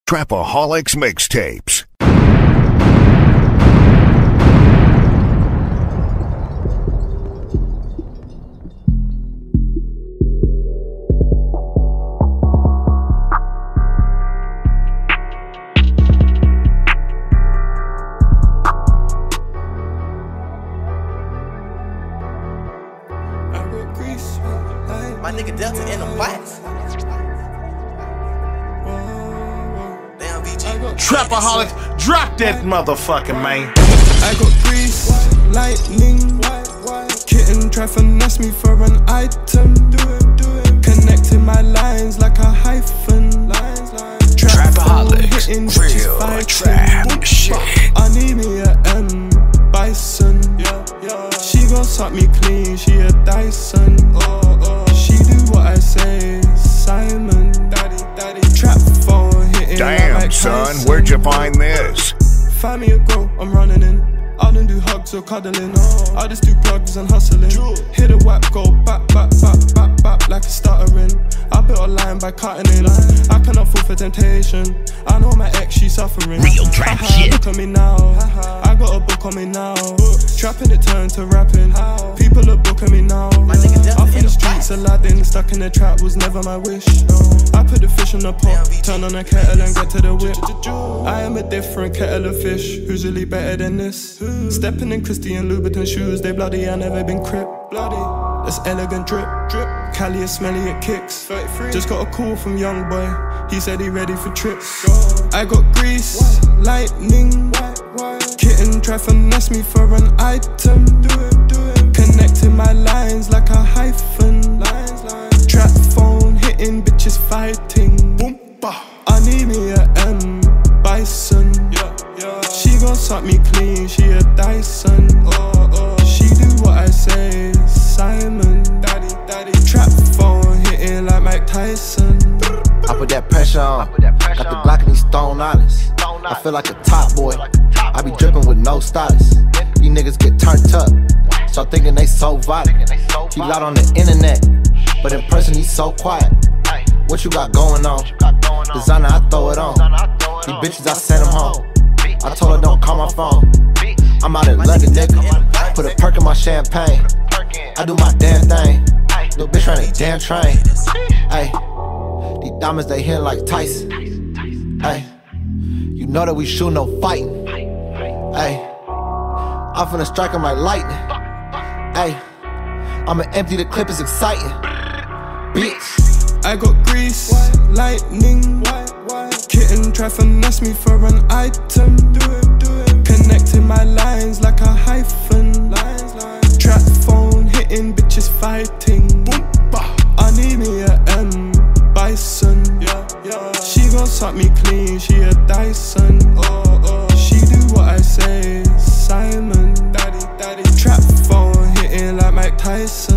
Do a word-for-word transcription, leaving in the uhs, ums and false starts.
Trapaholics Mixtapes. My nigga Delta in the wax. Damn, V G. Trapaholics, drop that motherfucking man. I got grease, lightning, kitten try finesse me for an item. Connecting my lines like a hyphen. Trapaholics, hitting real trap shit. I need me a M Bison. She gon' suck me clean, she a Dyson. She do what I say, Simon. Trap phone hitting Damn, like son, Tyson. where'd you find this? Find me a girl, I'm running in. I don't do hugs or cuddling. I just do plugs and hustling. Hit a whack, go back, back, back, back, back like a stuttering. I built a line by cutting it. I cannot fall for temptation. I know my ex, she's suffering. Real trap shit. Look at me now. I got a book on me now. Trapping it turned to rapping. People are booking me now. Off in the streets, Aladdin, stuck in the trap was never my wish. I put the fish in the pot, turn on a kettle and get to the whip. I am a different kettle of fish. Who's really better than this? Stepping in Christian Louboutin shoes, they bloody, I never been crip. Bloody, that's elegant drip, drip. Cali is smelly, it kicks. Just got a call from young boy, he said he ready for trips. I got grease, lightning, kitten try finesse me for an item. Connecting my lines like a hyphen. Trap phone hitting, bitches fighting. I need me a M Bison. She gon' suck me clean, she a Dyson. She do what I say, Simon. Trap phone hitting like Mike Tyson. I put that pressure on, got the Glock in these Stone Islands. I feel like a top boy, I be dripping with no stylist. These niggas get turned up, so thinking they so violent. He loud on the internet, but in person he's so quiet. What you got going on? Designer, I throw it on. These bitches, I send them home. I told her don't call my phone. I'm out in London, nigga. Put a perk in my champagne. I do my damn thing. Little bitch ran a damn train. Ay, these diamonds they hit like Tyson. Ay, you know that we shoot no fighting. Ay, I'm finna strike him like lightning. Ay, I'ma empty the clip, it's exciting. Bitch. I got grease, lightning, kitten try finesse me for an item. Connecting my lines like a hyphen. Trap phone hitting, bitches fighting. I need me a M Bison. She gon' suck me clean, she a Dyson. She do what I say, Simon. Trap phone hitting like Mike Tyson.